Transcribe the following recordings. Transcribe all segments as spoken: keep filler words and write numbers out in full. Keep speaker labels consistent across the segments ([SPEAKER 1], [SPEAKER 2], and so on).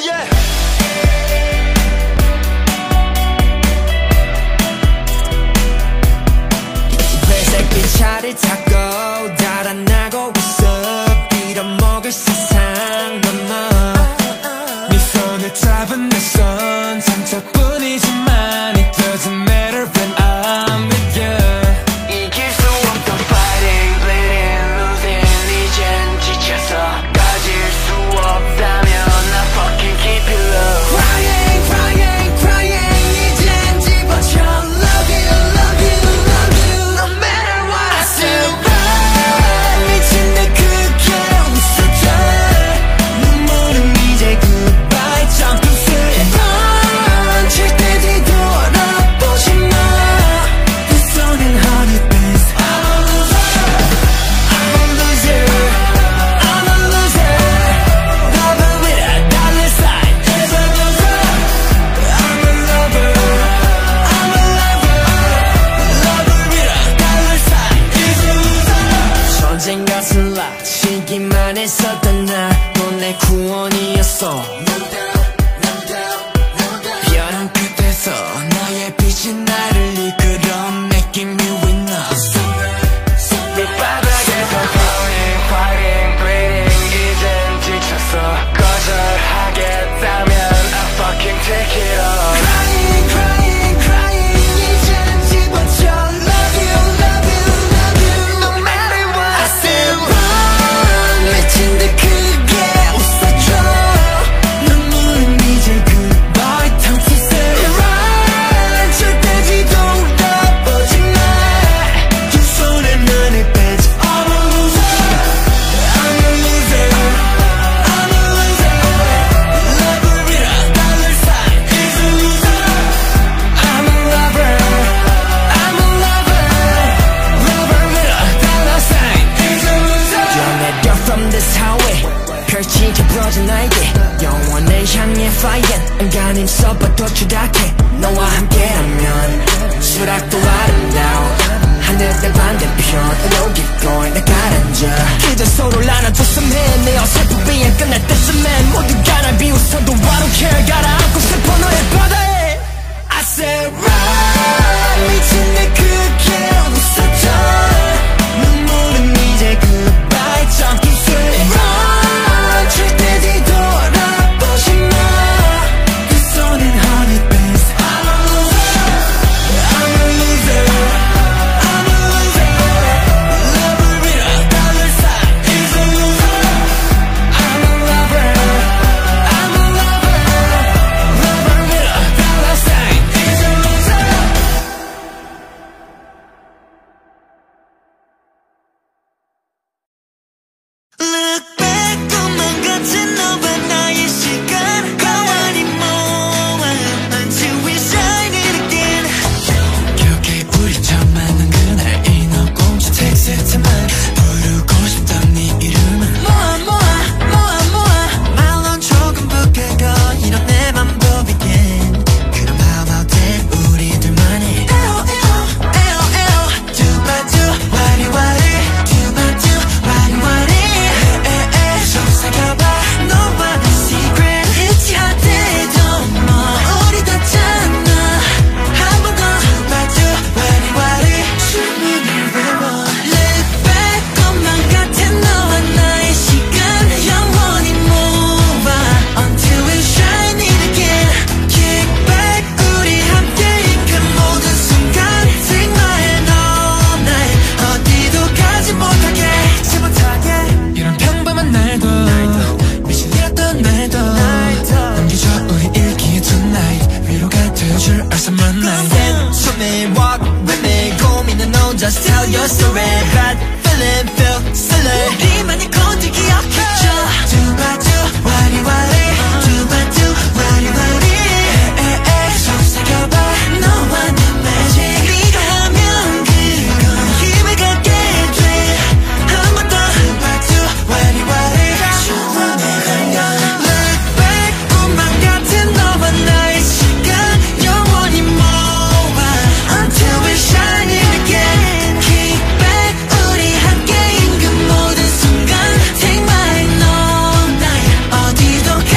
[SPEAKER 1] yeah. 회색 빛차를 타고 달아나고 있어. 빌어먹을 세상 넘어 네 손을 잡은 내 손 상처뿐이지만 it doesn't matter when I'm with you. 이길 수 없던 fighting, bleeding, losing 이젠 지쳐서 가질 수 없다면 I fucking keep it low. Crying, crying, crying 이젠 집어쳐. Love you, love you, love you no matter what. I still run 미친 듯 크게 웃어줘. 눈물은 이제 goodbye. Jump to say run 절대 뒤돌아보지 마. 그 손엔 honey bands. I'm a loser, I'm a loser, I'm a loser. Lover with a dollar sign is a loser. I'm a lover, I'm a lover. Lover with a dollar sign is a loser. 전쟁과 슬라치기만 했었던 나 넌 내 구원이었어. 변한 끝에서 너의 빛이 나를 이끌어 making me winner. 밑바닥에서 fighting, fighting, bleeding 이젠 지쳤어. 거절하겠다면 I fucking take it all. Crying, crying, crying 이젠 집어쳐. Love you, love you, love you no matter what. I still run 미친 듯 크게 웃어줘. 눈물은 이제 goodbye. Time to say run 절대 뒤돌아보지 마. 두 손에 money bands. I'm a loser, I'm a loser, I'm a loser. Lover with a dollar sign is a loser. I'm a lover, I'm a lover. Lover with a dollar sign is a loser. 뛰어내려 from this highway 펼치게 부러진 나에게 영원을 향해 flying. 안간힘 써봐도 추락해. 너와 함께라면 수락도 아름다워. 하늘의 반대편 여기 going 나 가라앉아. 그저 서로를 안아줬으면 해. 내 어설픈 비행 끝날 때쯤엔 모두가 날 비웃어도 I don't care. 가라앉고 싶어 너의 바다에. I said run 미친 듯 크게 웃어줘. 눈물은 이제 goodbye. Jump to say run 절대 뒤돌아보지 마. 그 손엔 honey bands. I'm a loser, I'm a loser, I'm a loser. Lover with a dollar sign is a loser. I'm a lover, I'm a lover. Lover with a dollar sign is a loser. Look back 꿈만 같은 너와 나의 시간 가만히 모아 until we shine it again. 기억해 우리 처음 만난 그날 인어공주 택시타만 부르고 싶던 네 이름은 모아 모아 모아 모아. 말론 조금 부끄러워 이런 내 맘도 begin. 그럼 how about that 우리 둘만의 에어 에어 에어 에어 두바두 와리와리 두바두 와리와리 에에에 속삭여봐 너와 내 secret. It's 핫해도 뭐 우리 닿잖아. 한 번 더 두바두 와리와리 주문을 외워. Look back 꿈만 같은 너와 나의 시간 영원히 모아 until we shine it again. Kick back 우리 함께인 그 모든 순간 Take my hand all night. 어디도 가지 못하게 지 못하게. 이런 평범한 날도 미신이었던 날도 남겨줘 우리 일기에 tonight. 위로가 되어줄 awesome night. 손에 walk with me 고민은 혼자 tell your story. Bad feeling feel silly. 우리만의 건지 기억해줘. 두바두 와리와리 두바두 와리와리 에에에 속삭여봐 너와 내 magic. 네가 하면 그건 힘을 갖게 돼. 한 번 더 두바두 와리와리 주문을 걸려. Look back 꿈만 같은 너와 나의 시간 영원히 모아 until we shine it again. Kick back 우리 함께인 그 모든 순간 Take my hand all night. 어디도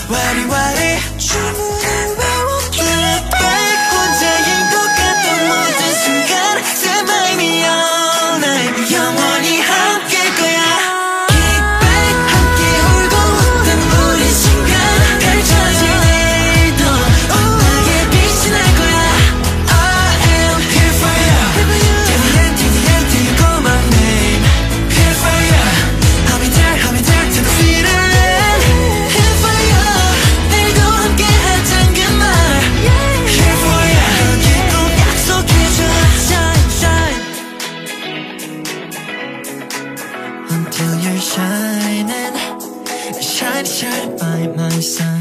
[SPEAKER 1] 와리와리 주문을 외웠게 Look back 혼자인 것 같던 모든 순간 Set my me all night 영원히 함께일 거야 Kick back 함께 울고 웃던 우리 순간 펼쳐질 내일도 나의 빛이 날 거야 I am here for you Till the end, till the end, till you call my name Here for you I'll be there, I'll be there till the bitter end Here for you 내일도 함께 하잔 그 말 Here for you 여기 꼭 약속해줘 Shine, shine Until you're shining Shine, shine by my side